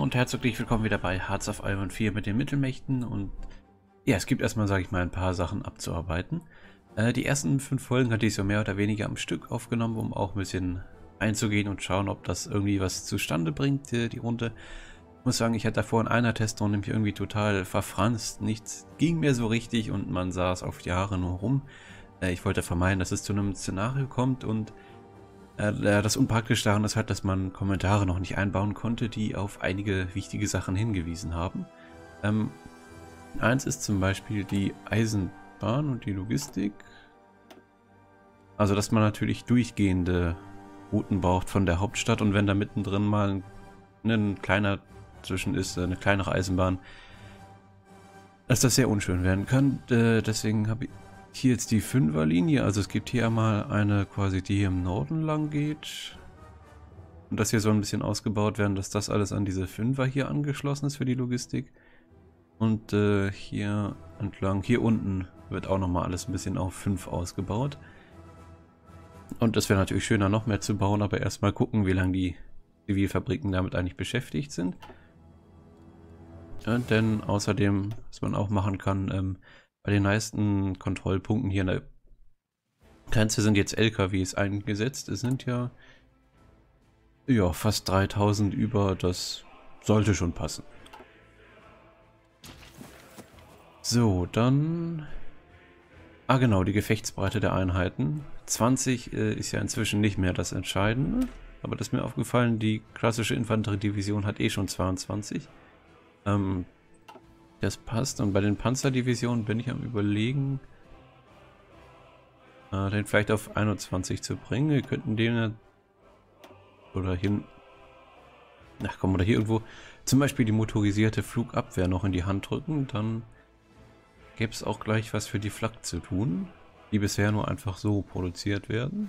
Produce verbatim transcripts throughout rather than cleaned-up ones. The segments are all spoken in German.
und herzlich willkommen wieder bei Hearts of Iron vier mit den Mittelmächten. Und ja, es gibt erstmal, sage ich mal, ein paar Sachen abzuarbeiten. Äh, die ersten fünf Folgen hatte ich so mehr oder weniger am Stück aufgenommen, um auch ein bisschen einzugehen und schauen, ob das irgendwie was zustande bringt, die, die Runde. Ich muss sagen, ich hatte davor in einer Testrunde mich irgendwie total verfranst. Nichts ging mir so richtig und man saß auf Jahre nur rum. Äh, ich wollte vermeiden, dass es zu einem Szenario kommt, und Äh, das Unpraktische daran ist halt, dass man Kommentare noch nicht einbauen konnte, die auf einige wichtige Sachen hingewiesen haben. Ähm, eins ist zum Beispiel die Eisenbahn und die Logistik. Also, dass man natürlich durchgehende Routen braucht von der Hauptstadt, und wenn da mittendrin mal ein, ein kleiner zwischen ist, eine kleinere Eisenbahn, dass das sehr unschön werden kann. Äh, deswegen habe ich hier jetzt die Fünferlinie. Also es gibt hier einmal eine quasi, die hier im Norden lang geht. Und das hier soll ein bisschen ausgebaut werden, dass das alles an diese Fünfer hier angeschlossen ist für die Logistik. Und äh, hier entlang, hier unten wird auch nochmal alles ein bisschen auf fünf ausgebaut. Und das wäre natürlich schöner, noch mehr zu bauen, aber erstmal gucken, wie lange die Zivilfabriken damit eigentlich beschäftigt sind. Ja, denn außerdem, was man auch machen kann, ähm, bei den meisten Kontrollpunkten hier in der Grenze sind jetzt L K Ws eingesetzt. Es sind ja, ja fast dreitausend über. Das sollte schon passen. So, dann... Ah genau, die Gefechtsbreite der Einheiten. zwanzig äh, ist ja inzwischen nicht mehr das Entscheidende. Aber das ist mir aufgefallen, die klassische Infanteriedivision hat eh schon zweiundzwanzig. Ähm... Das passt. Und bei den Panzerdivisionen bin ich am Überlegen, äh, den vielleicht auf einundzwanzig zu bringen. Wir könnten den oder hin, ach komm, oder hier irgendwo zum Beispiel die motorisierte Flugabwehr noch in die Hand drücken. Dann gäbe es auch gleich was für die Flak zu tun, die bisher nur einfach so produziert werden.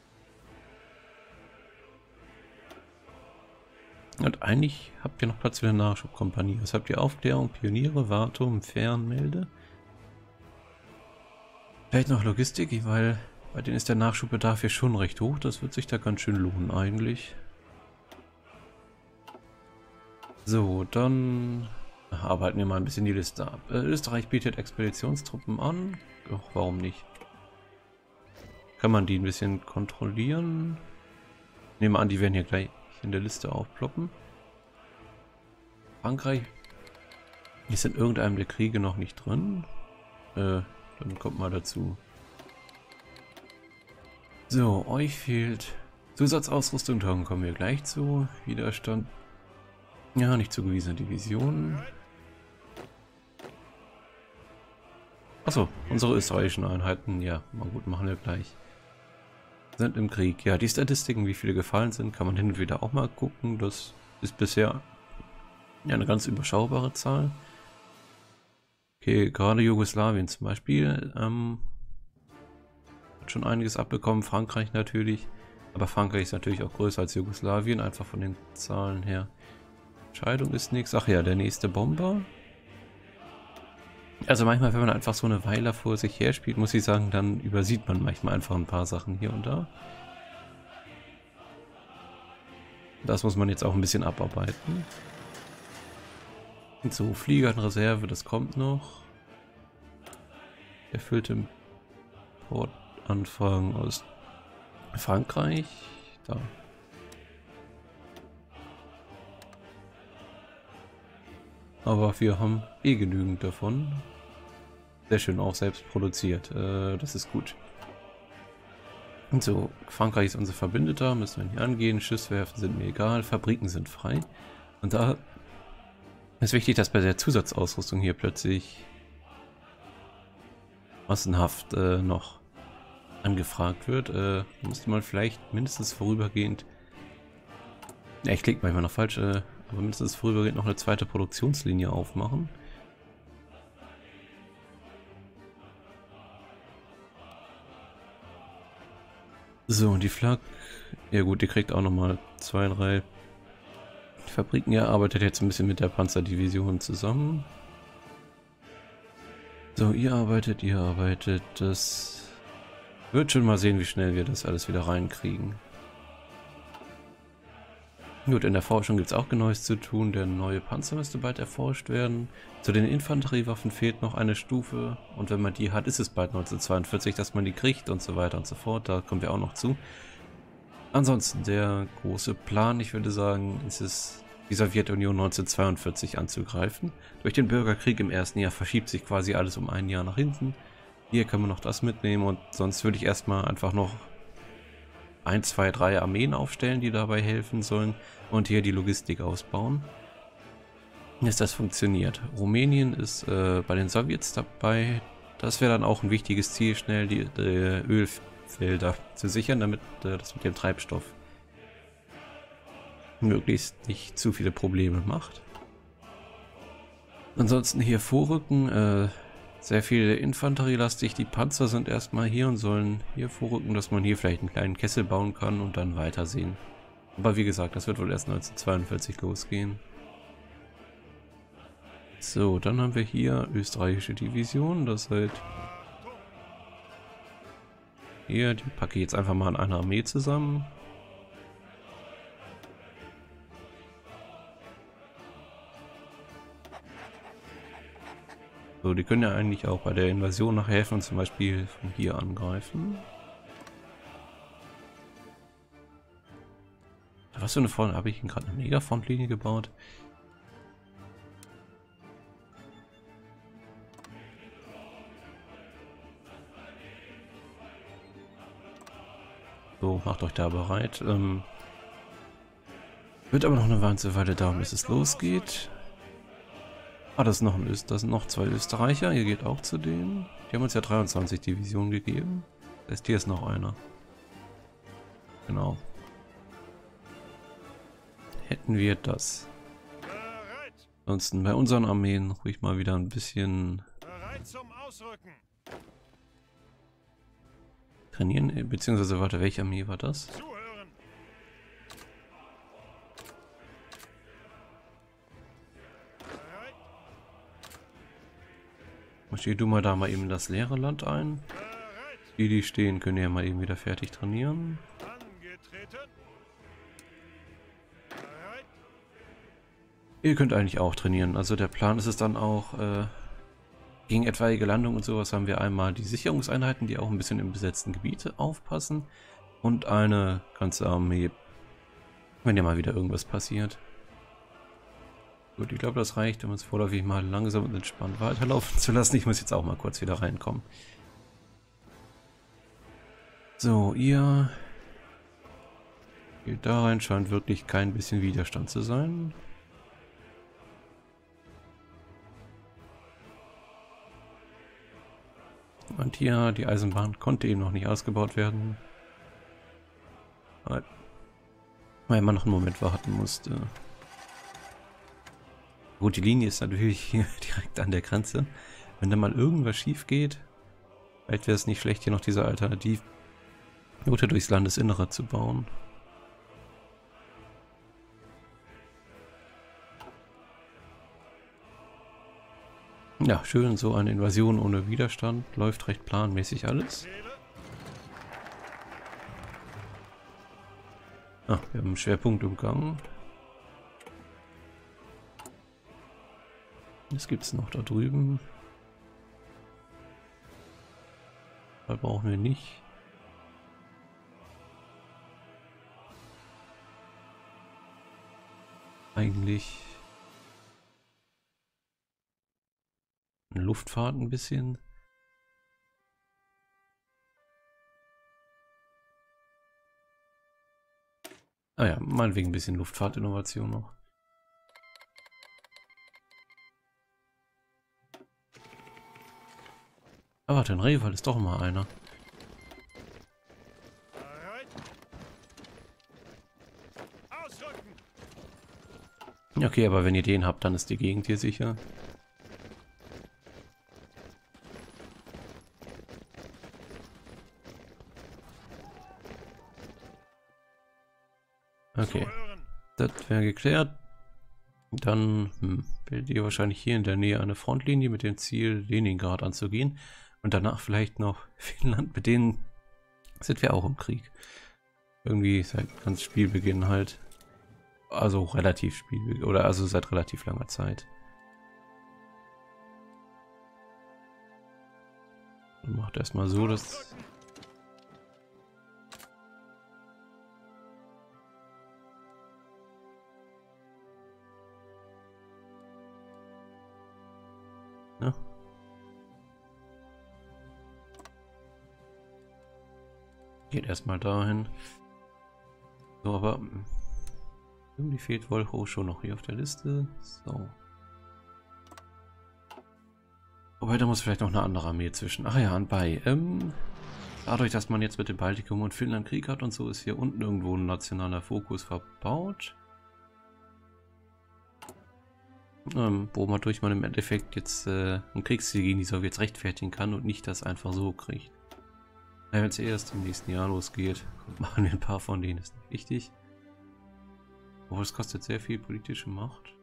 Und eigentlich habt ihr noch Platz für eine Nachschubkompanie. Was habt ihr? Aufklärung, Pioniere, Wartung, Fernmelde. Vielleicht noch Logistik, weil bei denen ist der Nachschubbedarf hier schon recht hoch. Das wird sich da ganz schön lohnen eigentlich. So, dann arbeiten wir mal ein bisschen die Liste ab. Äh, Österreich bietet Expeditionstruppen an. Doch, warum nicht? Kann man die ein bisschen kontrollieren? Nehmen wir an, die werden hier gleich in der Liste aufploppen. Frankreich ist in irgendeinem der Kriege noch nicht drin. Äh, dann kommt mal dazu. So, euch fehlt Zusatzausrüstung, da kommen wir gleich zu. Widerstand. Ja, nicht zugewiesene Divisionen. Achso, unsere österreichischen Einheiten, ja, mal gut, machen wir gleich. Sind im Krieg. Ja, die Statistiken, wie viele gefallen sind, kann man hin und wieder auch mal gucken. Das ist bisher ja eine ganz überschaubare Zahl. Okay, gerade Jugoslawien zum Beispiel ähm, hat schon einiges abbekommen. Frankreich natürlich. Aber Frankreich ist natürlich auch größer als Jugoslawien, einfach von den Zahlen her. Entscheidung ist nichts. Ach ja, der nächste Bomber. Also manchmal, wenn man einfach so eine Weile vor sich her spielt, muss ich sagen, dann übersieht man manchmal einfach ein paar Sachen hier und da. Das muss man jetzt auch ein bisschen abarbeiten. Und so, Flieger in Reserve, das kommt noch. Erfüllte Importanfragen aus Frankreich. Da. Aber wir haben eh genügend davon. Sehr schön, auch selbst produziert. Äh, das ist gut. Und so, Frankreich ist unser Verbündeter, müssen wir nicht angehen. Schiffswerften sind mir egal, Fabriken sind frei. Und da ist wichtig, dass bei der Zusatzausrüstung hier plötzlich massenhaft äh, noch angefragt wird. Äh, müsste man vielleicht mindestens vorübergehend... Ja, ich klicke manchmal noch falsch, äh, aber mindestens vorübergehend noch eine zweite Produktionslinie aufmachen. So, und die Flak, ja gut, die kriegt auch nochmal zwei, drei Fabriken. Er arbeitet jetzt ein bisschen mit der Panzerdivision zusammen. So, ihr arbeitet, ihr arbeitet, das wird schon mal sehen, wie schnell wir das alles wieder reinkriegen. Gut, in der Forschung gibt es auch Neues zu tun. Der neue Panzer müsste bald erforscht werden. Zu den Infanteriewaffen fehlt noch eine Stufe. Und wenn man die hat, ist es bald neunzehnhundertzweiundvierzig, dass man die kriegt und so weiter und so fort. Da kommen wir auch noch zu. Ansonsten der große Plan, ich würde sagen, ist es, die Sowjetunion neunzehnhundertzweiundvierzig anzugreifen. Durch den Bürgerkrieg im ersten Jahr verschiebt sich quasi alles um ein Jahr nach hinten. Hier kann man noch das mitnehmen und sonst würde ich erstmal einfach noch ein, zwei, drei Armeen aufstellen, die dabei helfen sollen und hier die Logistik ausbauen, bis das funktioniert. Rumänien ist äh, bei den Sowjets dabei. Das wäre dann auch ein wichtiges Ziel, schnell die, die Ölfelder zu sichern, damit äh, das mit dem Treibstoff möglichst nicht zu viele Probleme macht. Ansonsten hier vorrücken, äh, sehr viel infanterielastig. Die Panzer sind erstmal hier und sollen hier vorrücken, dass man hier vielleicht einen kleinen Kessel bauen kann und dann weitersehen. Aber wie gesagt, das wird wohl erst neunzehnhundertzweiundvierzig losgehen. So, dann haben wir hier österreichische Division. Das heißt, hier, die packe ich jetzt einfach mal in eine Armee zusammen. So, die können ja eigentlich auch bei der Invasion nachher helfen und zum Beispiel von hier angreifen. Was für eine Front habe ich denn gerade eine Mega-Frontlinie gebaut? So, macht euch da bereit. Ähm, wird aber noch eine ganze Weile dauern, bis es losgeht. Ah, das ist noch ein Öst, das sind noch zwei Österreicher. Hier geht auch zu denen. Die haben uns ja dreiundzwanzig Divisionen gegeben. Das heißt, hier ist noch einer. Genau. Hätten wir das. Ansonsten bei unseren Armeen ruhig mal wieder ein bisschen trainieren. Beziehungsweise, warte, welche Armee war das? Steh du mal da mal eben das leere Land ein. Die, die stehen, können ja mal eben wieder fertig trainieren. Ihr könnt eigentlich auch trainieren. Also der Plan ist es dann auch, äh, gegen etwaige Landungen und sowas haben wir einmal die Sicherungseinheiten, die auch ein bisschen im besetzten Gebiet aufpassen. Und eine ganze Armee, wenn ja mal wieder irgendwas passiert. Gut, ich glaube, das reicht, um uns vorläufig mal langsam und entspannt weiterlaufen zu lassen. Ich muss jetzt auch mal kurz wieder reinkommen. So, ihr geht da rein, scheint wirklich kein bisschen Widerstand zu sein. Und hier, die Eisenbahn konnte eben noch nicht ausgebaut werden. Weil man noch einen Moment warten musste. Gut, die Linie ist natürlich hier direkt an der Grenze. Wenn da mal irgendwas schief geht, vielleicht wäre es nicht schlecht, hier noch diese Alternativroute durchs Landesinnere zu bauen. Ja, schön, so eine Invasion ohne Widerstand. Läuft recht planmäßig alles. Ah, wir haben einen Schwerpunkt umgangen. Was gibt es noch da drüben? Da brauchen wir nicht. Eigentlich Luftfahrt ein bisschen. Ah ja, meinetwegen ein bisschen Luftfahrtinnovation noch. Aber warte, ein Rehwald ist doch mal einer. Okay, aber wenn ihr den habt, dann ist die Gegend hier sicher. Okay, das wäre geklärt. Dann hm, werdet ihr wahrscheinlich hier in der Nähe eine Frontlinie mit dem Ziel, Leningrad anzugehen. Und danach vielleicht noch Finnland, mit denen sind wir auch im Krieg. Irgendwie seit ganz Spielbeginn halt. Also relativ spiel oder also seit relativ langer Zeit. Dann macht erstmal so, dass ja. Geht erstmal dahin. So, aber irgendwie fehlt Volho schon noch hier auf der Liste. So. Wobei, da muss vielleicht noch eine andere Armee zwischen. Ach ja, und bei. Ähm, dadurch, dass man jetzt mit dem Baltikum und Finnland Krieg hat und so, ist hier unten irgendwo ein nationaler Fokus verbaut. Ähm, wo man durch man im Endeffekt jetzt äh, einen Kriegssieg gegen die Sowjets rechtfertigen kann und nicht das einfach so kriegt. Wenn es erst im nächsten Jahr losgeht, machen wir ein paar von denen, ist nicht wichtig. Aber es kostet sehr viel politische Macht.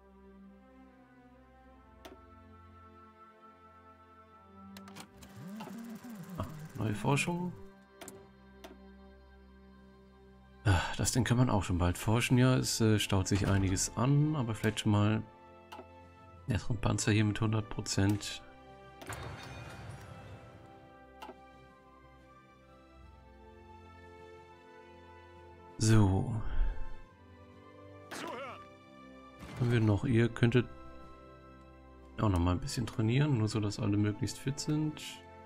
Ah, neue Forschung. Ah, das Ding kann man auch schon bald forschen, ja. Es äh, staut sich einiges an, aber vielleicht schon mal ersteren Panzer hier mit hundert Prozent. So. Haben wir noch, ihr könntet auch noch mal ein bisschen trainieren, nur so, dass alle möglichst fit sind.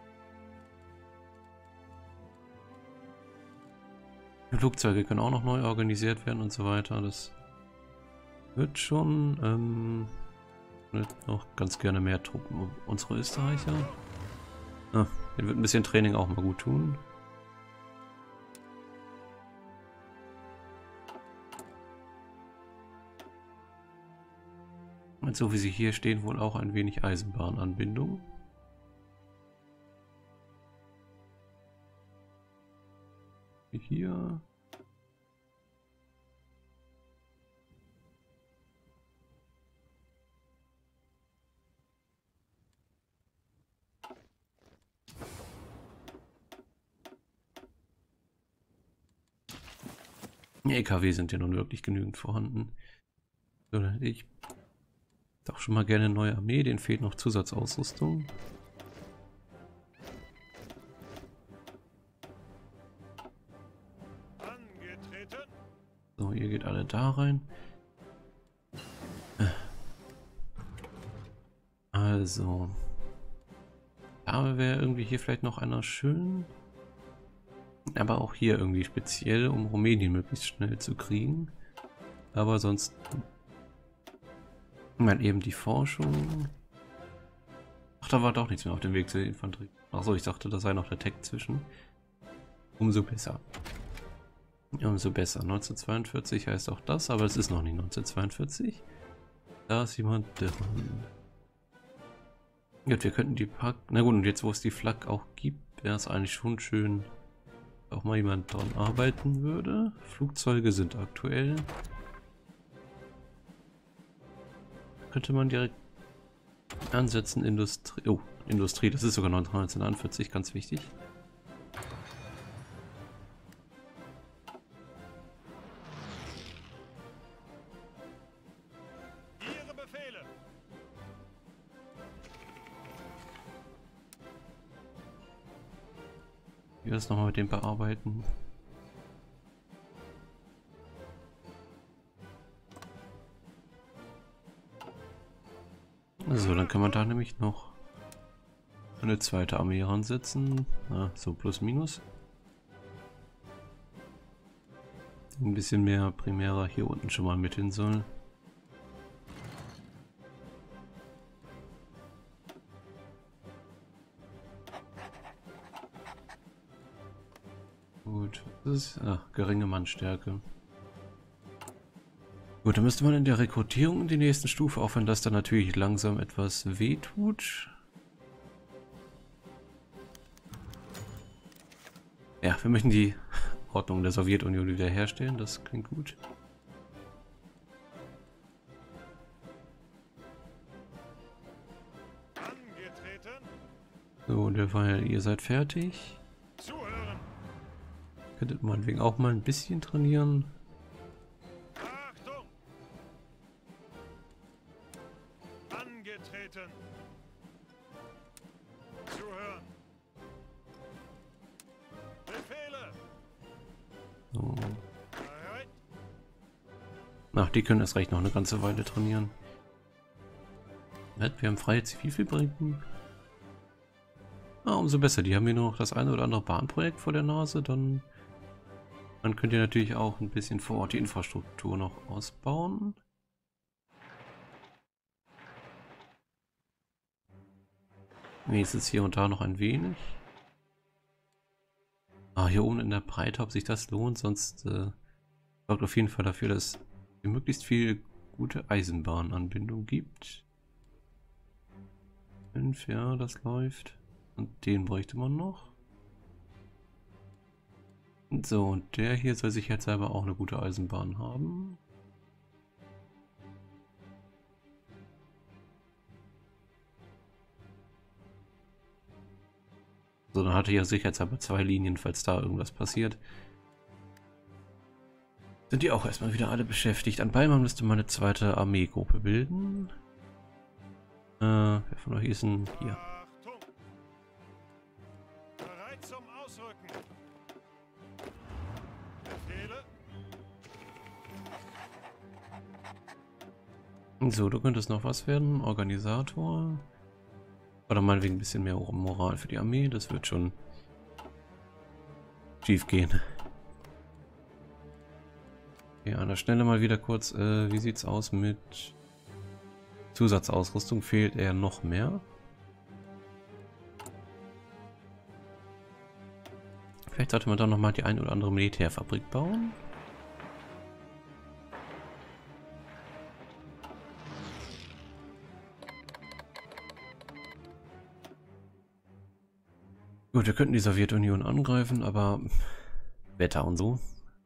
Flugzeuge können auch noch neu organisiert werden und so weiter. Das wird schon. Ähm, noch ganz gerne mehr Truppen. Unsere Österreicher. Ah, den wird ein bisschen Training auch mal gut tun. Und so wie sie hier stehen, wohl auch ein wenig Eisenbahnanbindung. Hier. Die L K W sind ja nun wirklich genügend vorhanden. So, dann hätte ich doch schon mal gerne eine neue Armee, denen fehlt noch Zusatzausrüstung. So, ihr geht alle da rein. Also. Da wäre irgendwie hier vielleicht noch einer schön. Aber auch hier irgendwie speziell, um Rumänien möglichst schnell zu kriegen. Aber sonst mal eben die Forschung. Ach, da war doch nichts mehr auf dem Weg zur Infanterie. Achso, ich dachte, da sei noch der Tech zwischen. Umso besser. Umso besser. neunzehnhundertzweiundvierzig heißt auch das, aber es ist noch nicht neunzehnhundertzweiundvierzig. Da ist jemand drin. Gut, wir könnten die Pack. Na gut, und jetzt wo es die Flak auch gibt, wäre es eigentlich schon schön, auch mal jemand dran arbeiten würde. Flugzeuge sind aktuell. Könnte man direkt ansetzen. Industrie. Oh, Industrie, das ist sogar neunzehnhunderteinundvierzig, ganz wichtig. Ihre Befehle. Ich werde es nochmal mit dem bearbeiten. So, dann kann man da nämlich noch eine zweite Armee ransetzen. Ah, so plus minus. Ein bisschen mehr Primärer hier unten schon mal mit hin soll. Gut, das ist ach, geringe Mannstärke. Gut, dann müsste man in der Rekrutierung in die nächsten Stufe, auch wenn das dann natürlich langsam etwas wehtut. Ja, wir möchten die Ordnung der Sowjetunion wiederherstellen, das klingt gut. Angetreten. So, und derweil, ihr seid fertig. Zuhören. Könntet meinetwegen auch mal ein bisschen trainieren. Achtung. So. Bereit? Ach, die können erst recht noch eine ganze Weile trainieren. Wir haben freie Zivilfabriken. Ah, umso besser. Die haben hier noch das eine oder andere Bahnprojekt vor der Nase. Dann, dann könnt ihr natürlich auch ein bisschen vor Ort die Infrastruktur noch ausbauen. Wenigstens hier und da noch ein wenig. Ah, hier oben in der Breite, ob sich das lohnt, sonst äh, sorgt auf jeden Fall dafür, dass es möglichst viel gute Eisenbahnanbindung gibt. fünf, ja, das läuft. Und den bräuchte man noch. So, und der hier soll sicherheitshalber auch eine gute Eisenbahn haben. So, dann hatte ich ja sicherheitshalber zwei Linien, falls da irgendwas passiert. Sind die auch erstmal wieder alle beschäftigt. An Weimar müsste man eine zweite Armeegruppe bilden. Äh, wer von euch ist denn hier? Achtung! Bereit zum Ausrücken. Befehle? So, du könntest noch was werden. Organisator. Oder meinetwegen ein bisschen mehr Moral für die Armee. Das wird schon schief gehen. Ja, an der Stelle mal wieder kurz. Äh, wie sieht's aus mit Zusatzausrüstung? Fehlt eher noch mehr. Vielleicht sollte man dann noch mal die ein oder andere Militärfabrik bauen. Gut, wir könnten die Sowjetunion angreifen, aber Wetter und so.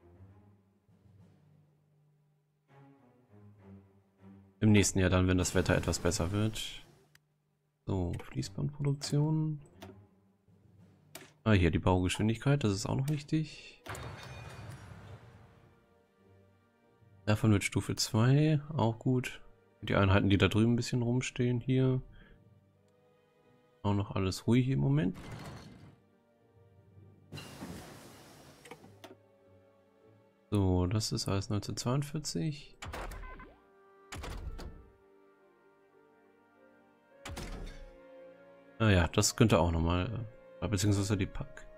Im nächsten Jahr dann, wenn das Wetter etwas besser wird. So, Fließbandproduktion. Ah, hier die Baugeschwindigkeit, das ist auch noch wichtig. Davon wird Stufe zwei, auch gut. Die Einheiten, die da drüben ein bisschen rumstehen, hier. Auch noch alles ruhig im Moment. So, das ist alles neunzehnhundertzweiundvierzig. Ah ja, das könnte auch nochmal, äh, beziehungsweise die Pack.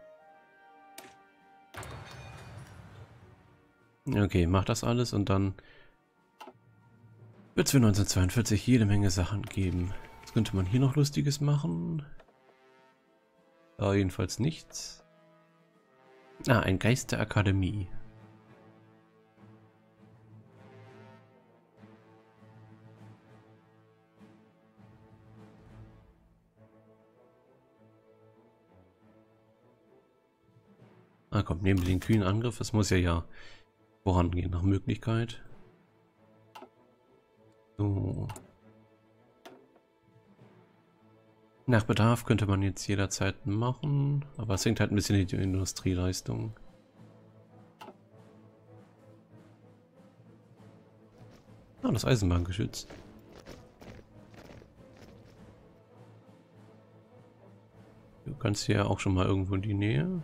Okay, mach das alles und dann wird es für neunzehnhundertzweiundvierzig jede Menge Sachen geben. Was könnte man hier noch Lustiges machen? Da jedenfalls nichts. Ah, ein Geist der Akademie. Ah komm, nehmen wir den kühnen Angriff. Es muss ja ja vorangehen nach Möglichkeit. So. Nach Bedarf könnte man jetzt jederzeit machen, aber es hängt halt ein bisschen die Industrieleistung. Ah, das Eisenbahngeschütz. Du kannst hier ja auch schon mal irgendwo in die Nähe.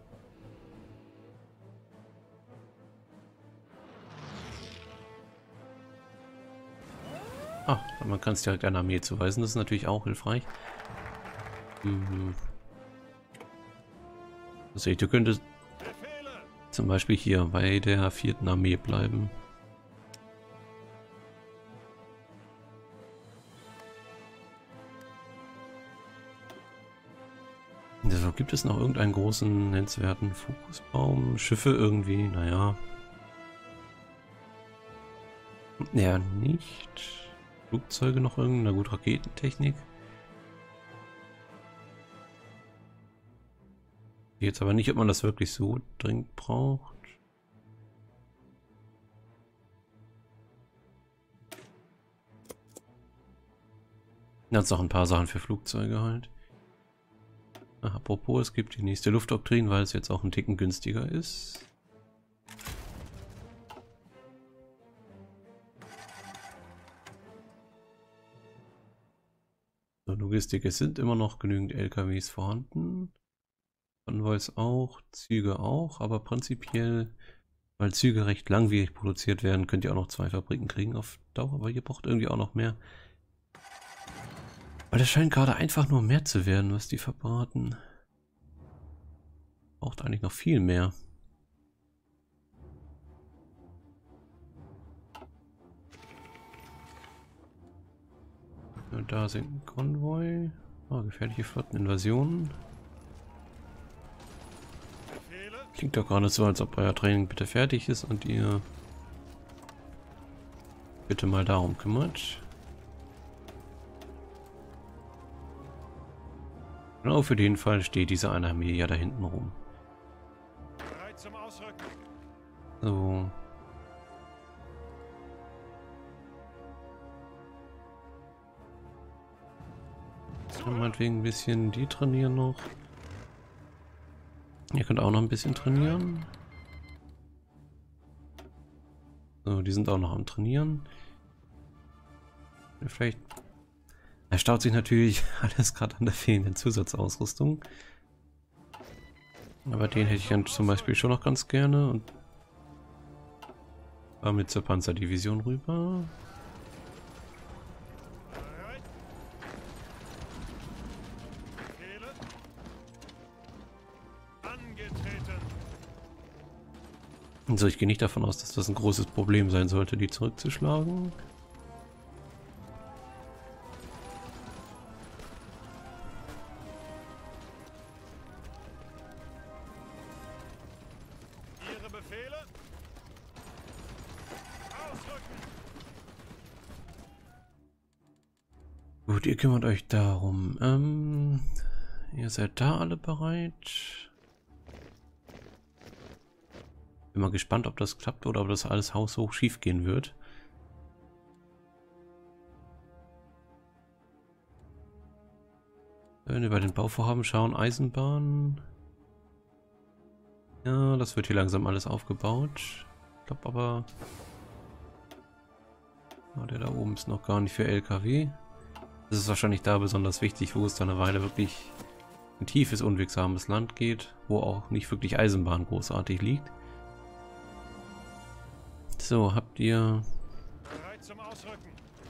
Ah, man kann es direkt einer Armee zuweisen, das ist natürlich auch hilfreich. Mhm. Also ich, du könntest zum Beispiel hier bei der vierten Armee bleiben. Also gibt es noch irgendeinen großen nennenswerten Fokusbaum? Schiffe irgendwie, naja. Ja, nicht. Flugzeuge noch irgendeine gute Raketentechnik. Jetzt aber nicht, ob man das wirklich so dringend braucht. Jetzt noch ein paar Sachen für Flugzeuge halt. Ach, apropos, es gibt die nächste Luftdoktrin, weil es jetzt auch ein Ticken günstiger ist. So, Logistik, es sind immer noch genügend L K Ws vorhanden. Konvois auch, Züge auch, aber prinzipiell Weil Züge recht langwierig produziert werden, könnt ihr auch noch zwei Fabriken kriegen auf Dauer, aber ihr braucht irgendwie auch noch mehr. Weil das scheint gerade einfach nur mehr zu werden, was die verbraten. Braucht eigentlich noch viel mehr. Und da sind ein Konvoi. Oh, gefährliche Flotteninvasionen. Klingt doch gerade so, als ob euer Training bitte fertig ist und ihr bitte mal darum kümmert. Genau für den Fall steht diese eine Armee ja da hinten rum. Bereit zum Ausrücken. So. Meinetwegen ein bisschen die trainieren noch. Ihr könnt auch noch ein bisschen trainieren. So, die sind auch noch am Trainieren. Vielleicht. Er staut sich natürlich alles gerade an der fehlenden Zusatzausrüstung. Aber den hätte ich dann zum Beispiel schon noch ganz gerne. Und damit zur Panzerdivision rüber. So, ich gehe nicht davon aus, dass das ein großes Problem sein sollte, die zurückzuschlagen. Ihre Befehle? Ausrücken! Gut, ihr kümmert euch darum. Ähm, ihr seid da alle bereit? Bin mal gespannt, ob das klappt oder ob das alles haushoch schief gehen wird. Wenn wir bei den Bauvorhaben schauen, Eisenbahn. Ja, das wird hier langsam alles aufgebaut. Ich glaube aber... Oh, der da oben ist noch gar nicht für L K W. Das ist wahrscheinlich da besonders wichtig, wo es dann eine Weile wirklich ein tiefes, unwegsames Land geht, wo auch nicht wirklich Eisenbahn großartig liegt. So, habt ihr... Bereit zum Ausrücken.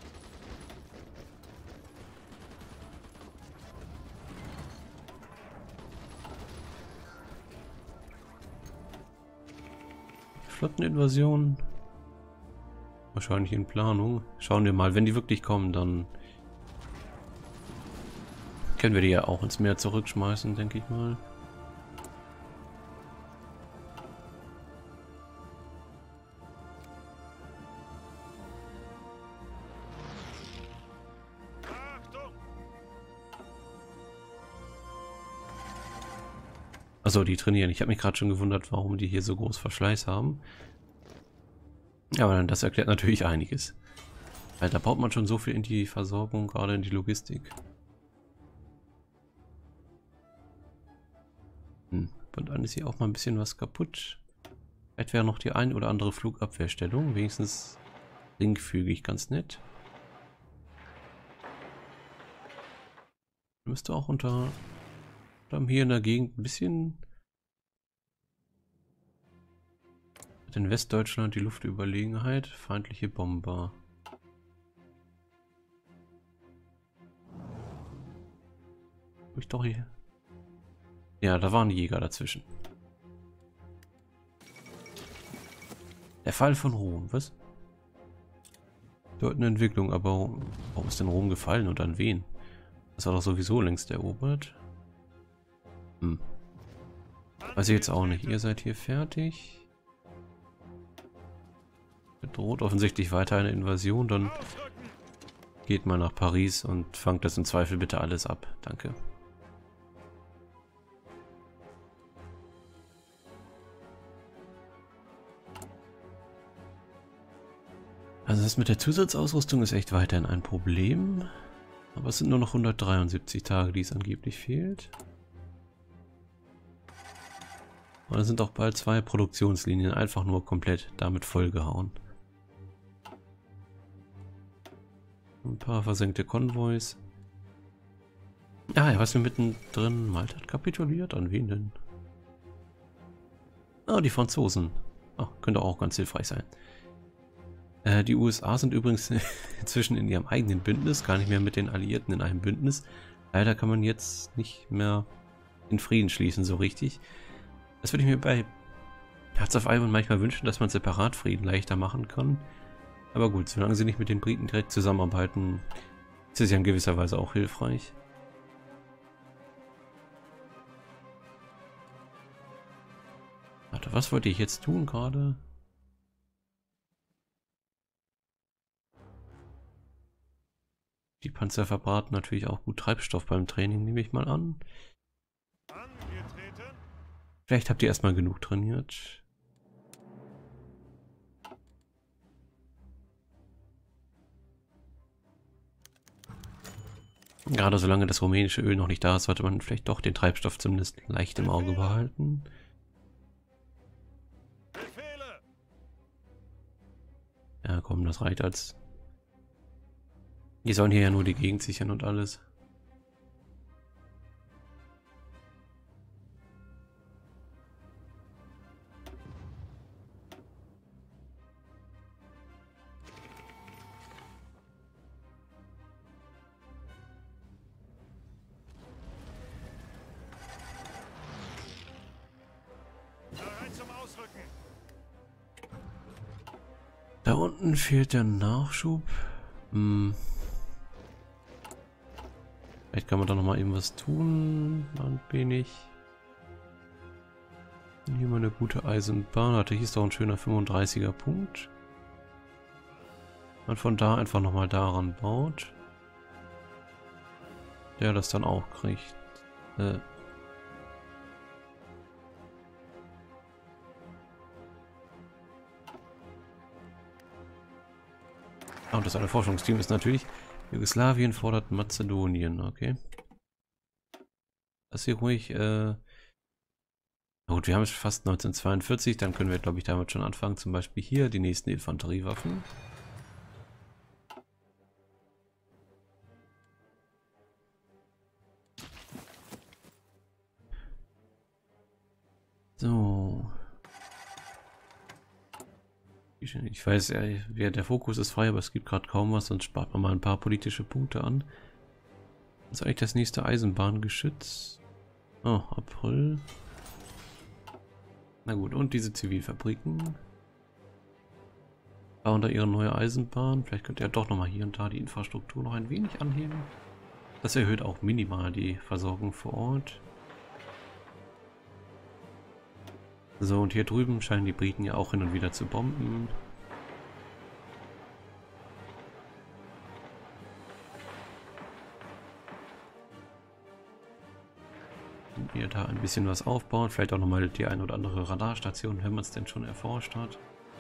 Flotteninvasion? Wahrscheinlich in Planung. Schauen wir mal, wenn die wirklich kommen, dann können wir die ja auch ins Meer zurückschmeißen, denke ich mal. Also die trainieren. Ich habe mich gerade schon gewundert, warum die hier so groß Verschleiß haben. Aber dann das erklärt natürlich einiges. Weil da baut man schon so viel in die Versorgung, gerade in die Logistik. Hm. Und dann ist hier auch mal ein bisschen was kaputt. Vielleicht wäre noch die ein oder andere Flugabwehrstellung. Wenigstens geringfügig, ganz nett. Müsste auch unter... haben hier in der Gegend ein bisschen in Westdeutschland die Luftüberlegenheit, feindliche Bomber. Hab ich doch hier. Ja, da waren Jäger dazwischen. Der Fall von Rom, was? Dort eine Entwicklung, aber warum ist denn Rom gefallen und an wen? Das war doch sowieso längst erobert. Hm. Weiß ich jetzt auch nicht. Ihr seid hier fertig. Droht offensichtlich weiter eine Invasion, dann geht mal nach Paris und fangt das im Zweifel bitte alles ab. Danke. Also das mit der Zusatzausrüstung ist echt weiterhin ein Problem. Aber es sind nur noch hundertdreiundsiebzig Tage, die es angeblich fehlt. Und es sind auch bald zwei Produktionslinien einfach nur komplett damit vollgehauen. Ein paar versenkte Konvois. Ah ja, was wir mittendrin. Malta hat kapituliert. An wen denn? Ah, die Franzosen. Oh, könnte auch ganz hilfreich sein. Äh, die U S A sind übrigens inzwischen in ihrem eigenen Bündnis, gar nicht mehr mit den Alliierten in einem Bündnis. Leider kann man jetzt nicht mehr in Frieden schließen, so richtig. Das würde ich mir bei Hearts of Iron manchmal wünschen, dass man separat Frieden leichter machen kann. Aber gut, solange sie nicht mit den Briten direkt zusammenarbeiten, ist es ja in gewisser Weise auch hilfreich. Warte, was wollte ich jetzt tun gerade? Die Panzer verbraten natürlich auch gut Treibstoff beim Training, nehme ich mal an. Angetreten. Vielleicht habt ihr erstmal genug trainiert. Gerade solange das rumänische Öl noch nicht da ist, sollte man vielleicht doch den Treibstoff zumindest leicht im Auge behalten. Befehle. Ja komm, das reicht als... Die sollen hier ja nur die Gegend sichern und alles. Bereit zum Ausrücken. Da unten fehlt der Nachschub. Hm. Vielleicht kann man da noch mal eben was tun. Ein wenig. Hier mal eine gute Eisenbahn. Hatte hier ist doch ein schöner fünfunddreißiger Punkt. Man von da einfach noch mal daran baut. Der das dann auch kriegt. Äh. Ah, und das eine Forschungsteam ist natürlich Jugoslawien fordert Mazedonien, okay. Das hier ruhig, äh... Gut, wir haben es fast neunzehnhundertzweiundvierzig, dann können wir, glaube ich, damit schon anfangen. Zum Beispiel hier die nächsten Infanteriewaffen. So. Ich weiß, ja, der Fokus ist frei, aber es gibt gerade kaum was, sonst spart man mal ein paar politische Punkte an. Was ist eigentlich das nächste Eisenbahngeschütz? Oh, April. Na gut, und diese Zivilfabriken. Bauen da ihre neue Eisenbahn. Vielleicht könnt ihr ja doch nochmal hier und da die Infrastruktur noch ein wenig anheben. Das erhöht auch minimal die Versorgung vor Ort. So, und hier drüben scheinen die Briten ja auch hin und wieder zu bomben. Und hier da ein bisschen was aufbauen. Vielleicht auch nochmal die ein oder andere Radarstation, wenn man es denn schon erforscht hat.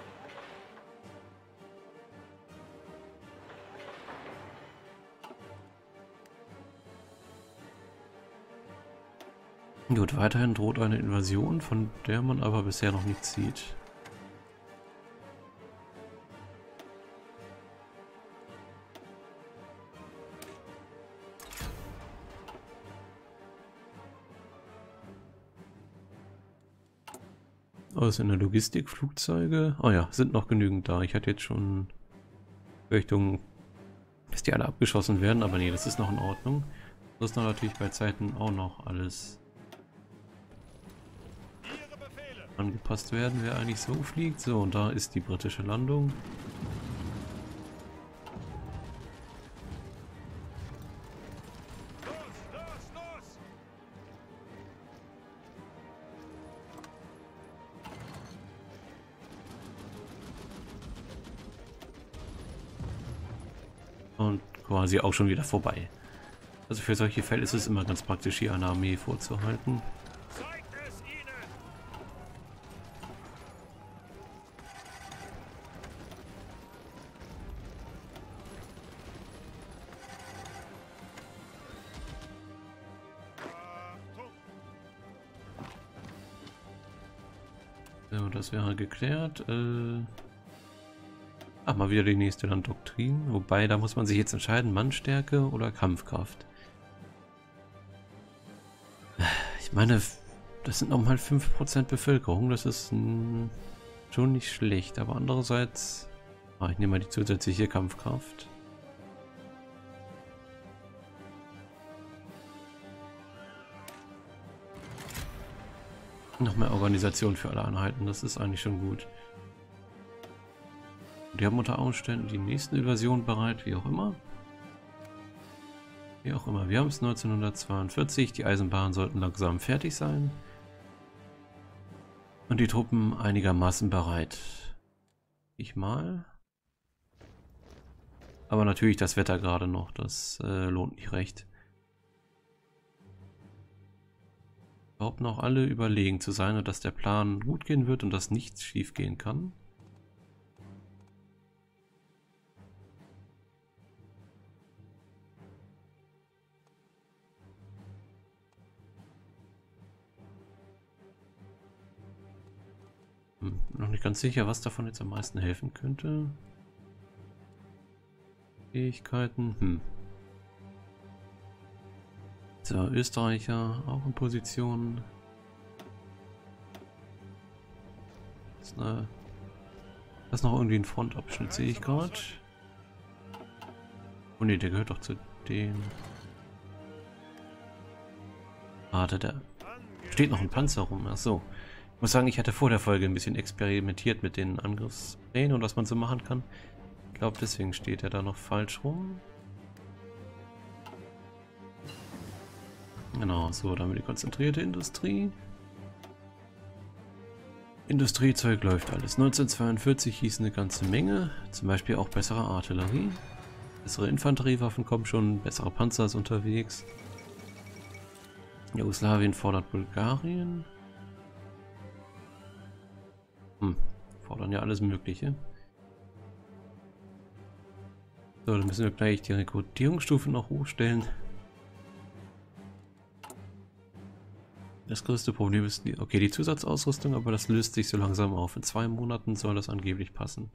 Gut, weiterhin droht eine Invasion, von der man aber bisher noch nichts sieht. Oh, ist in der Logistik Flugzeuge? Oh ja, sind noch genügend da. Ich hatte jetzt schon Befürchtungen, dass die alle abgeschossen werden, aber nee, das ist noch in Ordnung. Das ist natürlich bei Zeiten auch noch alles angepasst werden, wer eigentlich so fliegt. So, und da ist die britische Landung. Los, los, los. Und quasi auch schon wieder vorbei. Also für solche Fälle ist es immer ganz praktisch, hier eine Armee vorzuhalten. Zeigt es ihnen. Achtung. So, das wäre geklärt. Äh Ach, mal wieder die nächste Landdoktrin. Wobei, da muss man sich jetzt entscheiden, Mannstärke oder Kampfkraft. Ich meine, das sind noch mal fünf Prozent Bevölkerung. Das ist ein schon nicht schlecht, aber andererseits... Ah, ich nehme mal die zusätzliche Kampfkraft. Noch mehr Organisation für alle Einheiten, das ist eigentlich schon gut. Die haben unter Umständen die nächsten Invasionen bereit, wie auch immer. Wie auch immer, wir haben es neunzehnhundertzweiundvierzig, die Eisenbahnen sollten langsam fertig sein. Und die Truppen einigermaßen bereit. Ich mal. Aber natürlich das Wetter gerade noch, das äh, lohnt nicht recht. Behaupten auch alle überlegen zu sein und dass der Plan gut gehen wird und dass nichts schief gehen kann. Hm, noch nicht ganz sicher, was davon jetzt am meisten helfen könnte. Fähigkeiten, hm. So, Österreicher auch in Position. Das ist, eine, das ist noch irgendwie ein Frontabschnitt, sehe ich gerade. Oh ne, der gehört doch zu dem. Warte, da steht noch ein Panzer rum. Achso. Ich muss sagen, ich hatte vor der Folge ein bisschen experimentiert mit den Angriffsplänen und was man so machen kann. Ich glaube, deswegen steht er da noch falsch rum. Genau, so, dann haben wir die konzentrierte Industrie. Industriezeug läuft alles. neunzehnhundertzweiundvierzig hieß eine ganze Menge. Zum Beispiel auch bessere Artillerie. Bessere Infanteriewaffen kommen schon, bessere Panzer ist unterwegs. Jugoslawien fordert Bulgarien. Hm, fordern ja alles Mögliche. So, dann müssen wir gleich die Rekrutierungsstufe noch hochstellen. Das größte Problem ist, die, okay, die Zusatzausrüstung, aber das löst sich so langsam auf. In zwei Monaten soll das angeblich passen.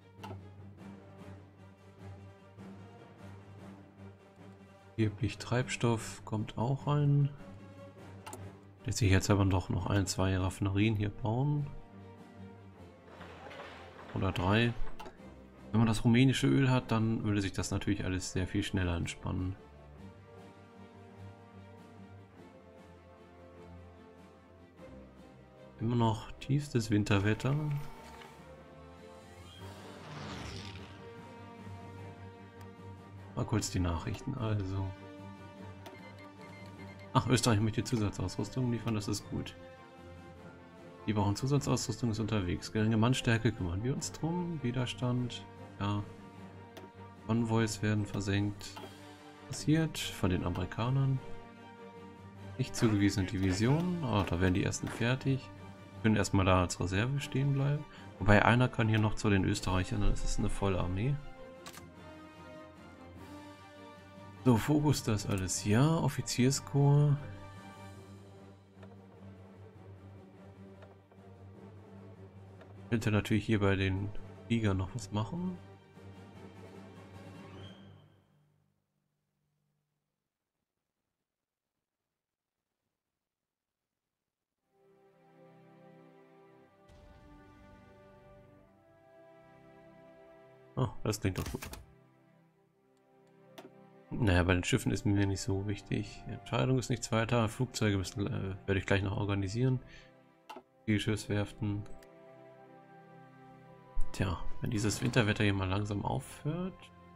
Angeblich Treibstoff kommt auch rein. Lässt sich jetzt aber doch noch ein, zwei Raffinerien hier bauen. Oder drei. Wenn man das rumänische Öl hat, dann würde sich das natürlich alles sehr viel schneller entspannen. Immer noch tiefstes Winterwetter. Mal kurz die Nachrichten, also. Ach, Österreich möchte Zusatzausrüstung liefern, das ist gut. Die brauchen Zusatzausrüstung, ist unterwegs. Geringe Mannstärke, kümmern wir uns drum. Widerstand, ja. Konvois werden versenkt. Passiert von den Amerikanern. Nicht zugewiesene Divisionen, oh, da werden die ersten fertig. Können erstmal da als Reserve stehen bleiben. Wobei einer kann hier noch zu den Österreichern, das ist eine volle Armee. So, Fokus das alles. Ja, Offizierskorps. Könnte natürlich hier bei den Kriegern noch was machen. Oh, das klingt doch gut. Naja, bei den Schiffen ist mir nicht so wichtig. Die Entscheidung ist nichts weiter. Flugzeuge müssen, äh, werde ich gleich noch organisieren. Die Schiffswerften. Tja, wenn dieses Winterwetter hier mal langsam aufhört.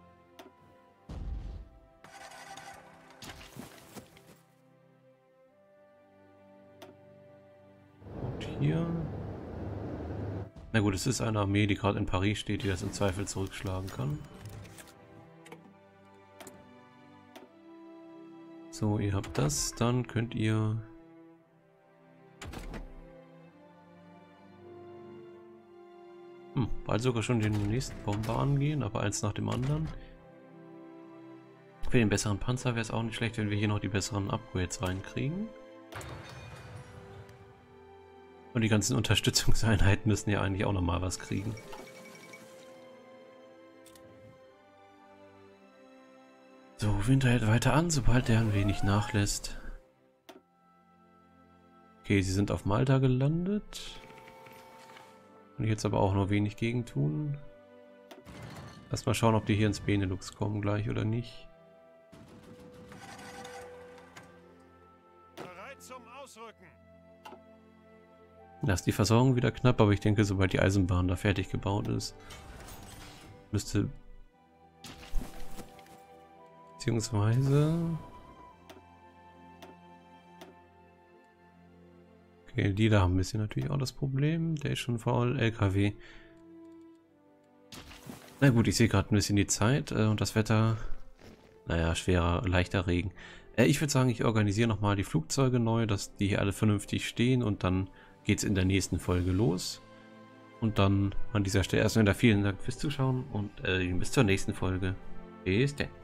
Und hier. Na gut, es ist eine Armee, die gerade in Paris steht, die das im Zweifel zurückschlagen kann. So, ihr habt das, dann könnt ihr... Hm, bald sogar schon den nächsten Bomber angehen, aber eins nach dem anderen. Für den besseren Panzer wäre es auch nicht schlecht, wenn wir hier noch die besseren Upgrades reinkriegen. Und die ganzen Unterstützungseinheiten müssen ja eigentlich auch nochmal was kriegen. So, Winter hält weiter an, sobald der ein wenig nachlässt. Okay, sie sind auf Malta gelandet. Kann ich jetzt aber auch nur wenig gegen tun. Lass mal schauen, ob die hier ins Benelux kommen gleich oder nicht. Bereit zum Ausrücken. Da ist die Versorgung wieder knapp, aber ich denke, sobald die Eisenbahn da fertig gebaut ist, müsste... Beziehungsweise... Okay, die da haben ein bisschen natürlich auch das Problem. Der ist schon voll, L K W. Na gut, ich sehe gerade ein bisschen die Zeit äh, und das Wetter. Naja, schwerer, leichter Regen. Äh, ich würde sagen, ich organisiere nochmal die Flugzeuge neu, dass die hier alle vernünftig stehen und dann geht es in der nächsten Folge los. Und dann an dieser Stelle erstmal wieder vielen Dank fürs Zuschauen und äh, bis zur nächsten Folge. Bis dann.